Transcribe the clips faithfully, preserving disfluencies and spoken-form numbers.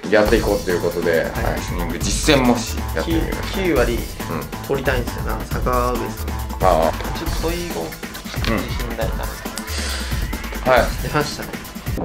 やっていこうということで、はい、リスニング実践模試やってみましょう。 きゅう割取りたいんですよな、坂上さん。ああ、ちょっと問い語自信ないな。はい、出ましたね。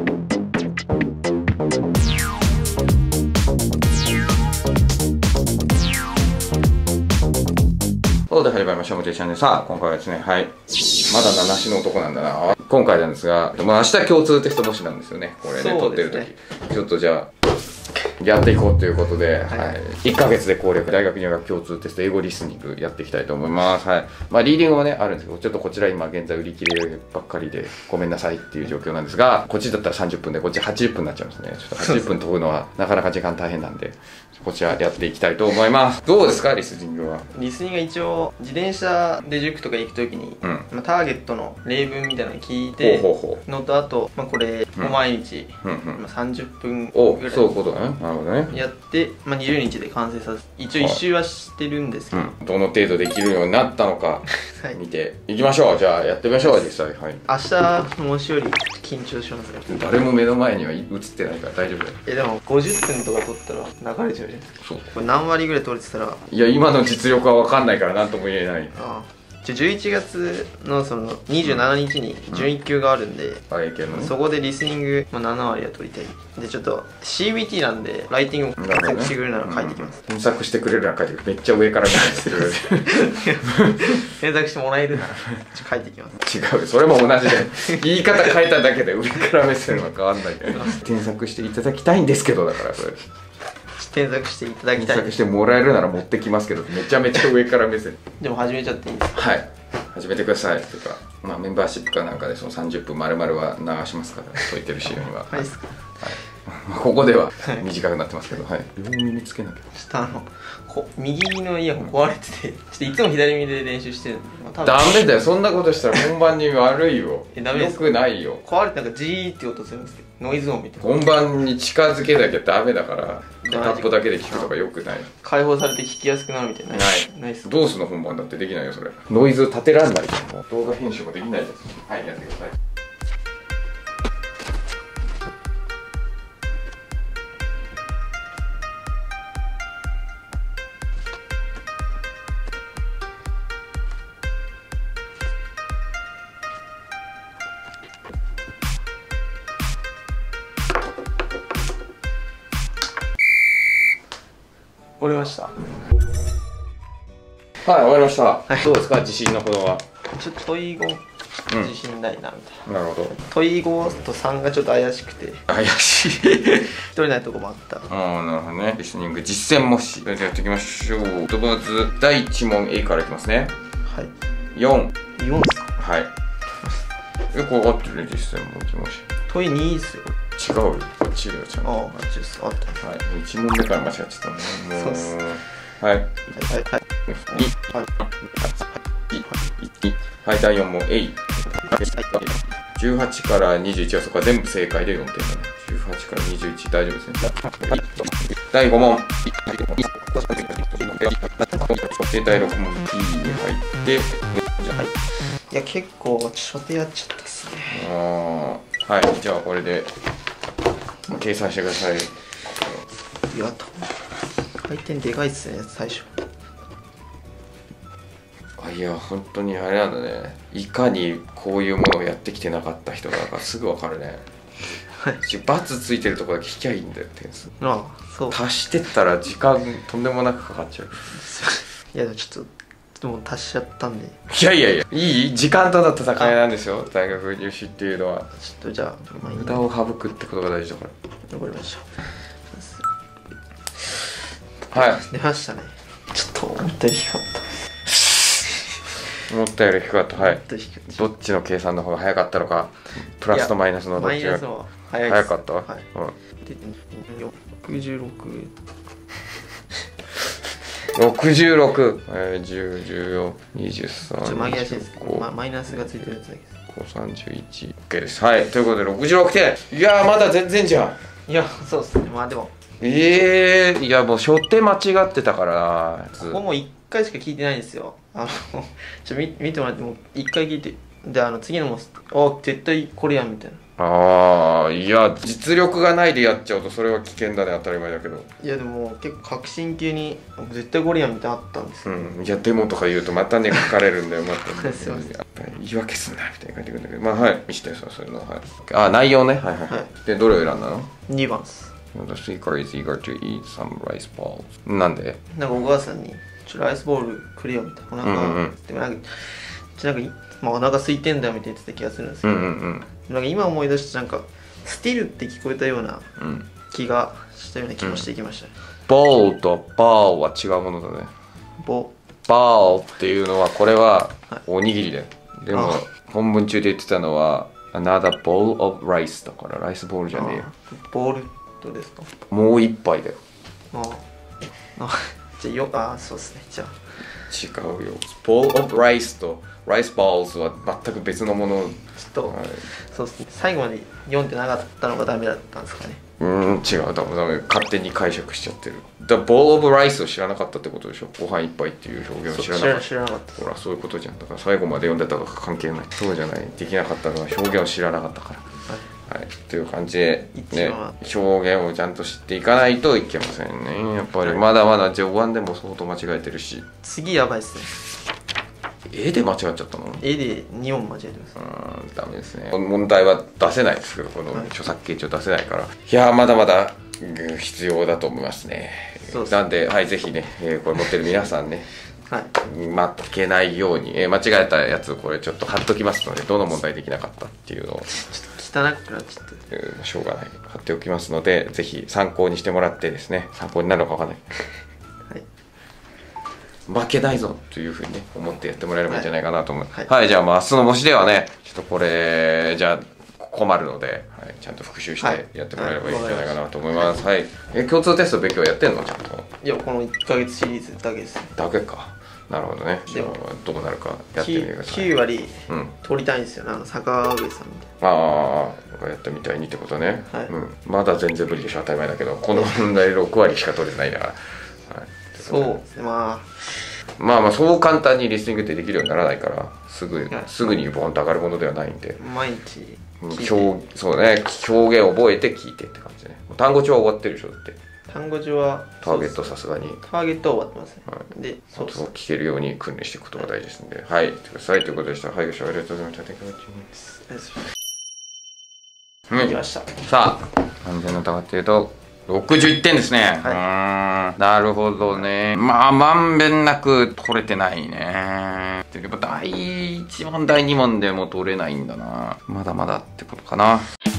そうで始まりました。もちろんチャンネル。さあ、今回はですね、はい。まだ七種の男なんだな。今回なんですが、まあ明日共通テスト模試なんですよね。これね、撮ってる時。ちょっとじゃあ、やっていこうということで、はいはい、いっかげつで攻略、大学入学共通テスト、英語リスニングやっていきたいと思います。はい。まあ、リーディングはね、あるんですけど、ちょっとこちら今現在売り切ればっかりで、ごめんなさいっていう状況なんですが、こっちだったらさんじゅっぷんで、こっちはちじゅっぷんになっちゃうんですね。ちょっとはちじゅっぷん飛ぶのはなかなか時間大変なんで、こちらやっていきたいと思います。どうですか、リスニングは。 リスニングは一応、自転車で塾とか行くときに、うん、まあ、ターゲットの例文みたいなの聞いて、ほうほうほうのと、あと、まあ、これを毎日、まあ、さんじゅっぷんぐらい。 そういうことだね。なるほどね。 やって、まあ、にじゅうにちで完成させ、一応一周はしてるんですけど、 うん、どの程度できるようになったのか、見ていきましょう。じゃあ、やってみましょう、実際。はい。 明日、模試より緊張しますね。 誰も目の前には映ってないから大丈夫だよ。 え、でも、ごじゅっぷんとか取ったら流れちゃうじゃないですか。そう。これ何割ぐらい取れてたら。 いや、今の実力は分かんないから何とも言えない。ああ、 じゅういちがつのそのにじゅうしちにちに準いっ級があるんで、うん、そこでリスニングなな割は取りたい。で、ちょっと シービーティー なんでライティングを検索してくれるなら書いてきます。 検索してくれるなら書いてくれる。めっちゃ上から見てくれる。 検索してもらえるなら書いてきます。 違う、それも同じで言い方変えただけで上から目線は変わんないから。検索していただきたいんですけど、だからそれ検索していただきたい。 検索してもらえるなら持ってきますけど、めちゃめちゃ上から目線。 でも始めちゃっていいですか。 はい、始めてください。というか、まあ、メンバーシップかなんかでそのさんじゅっぷん丸々は流しますから、解いてる資料には。 はい、ですか。 まあここでは短くなってますけど、はい。両耳つけなきゃ。 ちょっとあのこ右のイヤホン壊れてて、ちょっといつも左耳で練習してるんで、 まあ、ダメだよ。そんなことしたら本番に悪いよ。え、ダメですか。よくないよ。 壊れてなんかジーって音するんですけど、ノイズ音みたいな。 本番に近づけなきゃダメだから、片っぽだけで聞くとかよくない。 解放されて聞きやすくなるみたいな。 ない。ないっす。どうすんの、本番だってできないよそれ。ノイズ立てらんないじゃん。動画編集もできないです。はい、やってください。 終わりました。はい、 終わりました。はい、どうですか、自信のほどは。 ちょっと問い語自信ないなみたいな。 なるほど。 問い語とさんがちょっと怪しくて。 怪しい。 取れないとこもあった。 ああ、なるほどね。リスニング実践模試。それでやっていきましょう。とまずだいいち問 A からいきますね。はい。よん。 よんですか。 はい。え、これ合ってるね、実践模試。 問いにですよ。 違うよ、こっちよ、ちゃんと。ああ、 あっちです。あった。 はい、いち問目から間違っちゃったね。もう。そうっす。はい。はい。はい。はい、だいよん問 A。じゅうはちからにじゅういちはそこは全部正解でよんてんだね。じゅうはちからにじゅういち大丈夫ですね。だいご問。で、だいろく問 P に入って、 いや、結構、初手やっちゃったっすね。 ああ、はい、じゃあこれで。計算してください。 いや、回転でかいっすね、最初。 あ、いや、本当にあれなんだね。いかにこういうものをやってきてなかった人だからすぐわかるね。はい。バツついてるとこだけ引きゃいいんだよ、点数。ああ、そう。足してったら時間とんでもなくかかっちゃう。 いや、ちょっと、もう足しちゃったんで。 いやいやいや、いい時間との戦いなんですよ、大学入試っていうのは。 ちょっとじゃあ、 無駄を省くってことが大事だから。 わかりました。 はい。 出ましたね。ちょっと思ったより低かった。 思ったより低かった。はい。どっちの計算の方が早かったのか、プラスとマイナスのどっちが早かった？はい。 ろくじゅうろく。 ろくじゅうろく、えー、じゅう、じゅうよん、にじゅうさん、 ちょっと紛らわしいですけど、ま、マイナスがついてるやつだけです。 ご、さんじゅういち、OK です。はい、ということでろくじゅうろくてん。いやー、まだ全然じゃん。 いや、そうっすね。まあでも。 ええー、いやもう初手間違ってたからな。 ここもういっかいしか聞いてないんですよ。あの、ちょ、見見てもらってもういっかい聞いて、 であの次のもあ絶対これやんみたいな。 ああ、いや実力がないでやっちゃうとそれは危険だね。当たり前だけど。 いやでも結構革新級に絶対これやんみたいなのあったんですよ。 うん、いやでもとか言うとまたね書かれるんだよ。またすいません、 言い訳すんなみたいに書いてくるんだけど、まあはい見してさ、そういうの。はい、あ内容ね。はいはい、はい、でどれを選んだの？ にばんっす。 The seeker is eager to eat some rice balls。 なんで？ なんかお母さんにちょライスボールくれよみたいな。お腹、うんうん、でもなんかちょなんか、まあ、お腹空いてんだよみたいな言ってた気がするんですけど、うんうんうん、なんか今思い出してなんかスティルって聞こえたような気がしたような気もしてきました、ね。 ボールとバーは違うものだね。 ボバールっていうのはこれはおにぎりだよ。はい、でも本文中で言ってたのは another bowl of rice だからライスボールじゃねえよ。 ボールどうですか？ もう一杯だよ。 ああじゃあよあそうですね。じゃあ違うよ。bowl of rice とライスボールは全く別のもの。 ちょっと、はい、そうですね。最後まで読んでなかったのがダメだったんですかね。 うーん違う、多分ダメ。勝手に解釈しちゃってる。だボールオブライスを知らなかったってことでしょ。ご飯一杯っていう表現を知らなかった。 知らなかった。 ほらそういうことじゃん。だから最後まで読んでたとか関係ない。そうじゃない。できなかったのは表現を知らなかったから。はい、はい、という感じで、ね、表現をちゃんと知っていかないといけませんね。やっぱりまだまだ序盤でも相当間違えてるし。 次やばいっすね。 絵で間違っちゃったの？ 絵でに問間違えてます。 うん、ダメですね。問題は出せないですけど、この著作権上出せないから。はい、いやーまだまだ必要だと思いますね。そうなんで、はい、ぜひね、えー、これ持ってる皆さんね、はい、負けないように、えー、間違えたやつこれちょっと貼っときますので、どの問題できなかったっていうのをちょっと汚くなっちゃって、 えー、しょうがない貼っておきますので、ぜひ参考にしてもらってですね、参考になるのかわかんない。負けないぞというふうにね思ってやってもらえればいいんじゃないかなと思う。はい、はい、じゃあまあ明日の模試ではねちょっとこれじゃあ困るので、はい、ちゃんと復習してやってもらえればいいんじゃないかなと思います。はい、はい、え共通テスト勉強やってんのちゃんと？ いやこのいっかげつシリーズだけです。だけか。なるほどね。でもどうなるかやってみてください。 きゅう割取りたいんですよね、あの坂上さんみたいな。ああやったみたいにってことね。はい、うん、まだ全然無理でしょ。当たり前だけどこの問題ろく割しか取れてないんだから。はい、 そうですね。まあまあまあそう簡単にリスニングってできるようにならないからすぐすぐにボンと上がるものではないんで、 毎日表そうね表現を覚えて聞いてって感じで、ね、単語帳は終わってるでしょ。だって単語帳はターゲットさすがにターゲットは終わってますね。 はい、でそうそう聞けるように訓練していくことが大事ですので、はい、はい、くださいということでした。はい、ご視聴ありがとうございました。 できました。 さあ安全の高っていうとろくじゅういってんですね。はい、うんなるほどね。まあまんべんなく取れてないね。やっぱだいいち問だいに問でも取れないんだな。まだまだってことかな。